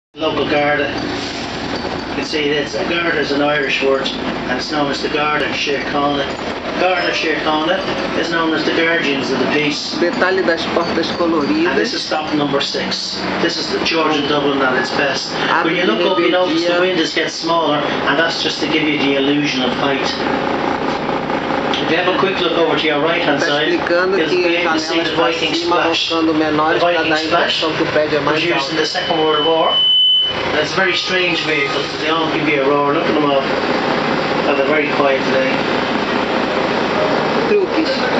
Local Garda. You can see this. Garda is an Irish word and it's known as the Garda Síochána. Garda Síochána is known as the guardians of the peace. Detalhe das portas coloridas. And this is stop number 6. This is the George in Dublin at its best. When you look up, you notice the windows get smaller, and that's just to give you the illusion of height. If you have a quick look over to your right hand side, you'll be able to see the Viking splash. The Viking splash was used in the Second World War. And it's a very strange vehicle, they all give you a roar. Look at them all. Oh, they're very quiet today. Truques.